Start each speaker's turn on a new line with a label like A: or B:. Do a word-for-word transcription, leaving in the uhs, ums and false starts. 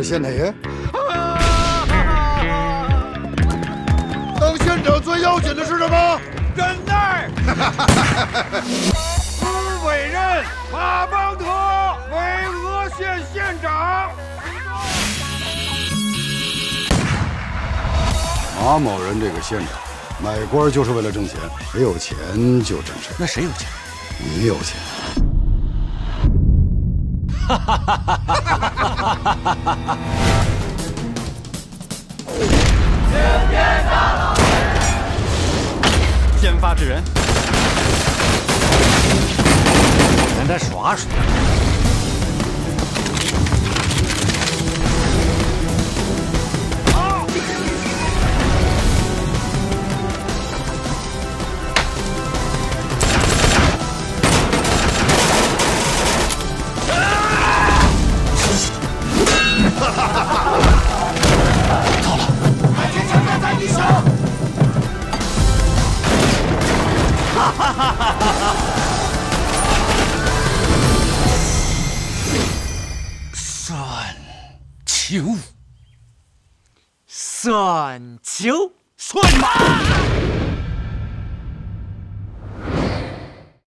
A: 是县太爷。
B: 当县长最要紧的是什么？
C: 忍耐。司委任马邦德为峨县县长。
A: 马某人这个县长，买官就是为了挣钱，谁有钱就挣谁。
D: 那谁有钱？
A: 你有钱。
D: 哈哈哈哈哈哈！青天大老爷，先发制人，咱再耍耍。好。
B: 糟了，海军承担在你手。
D: 哈哈哈哈哈！算球，算球，算马。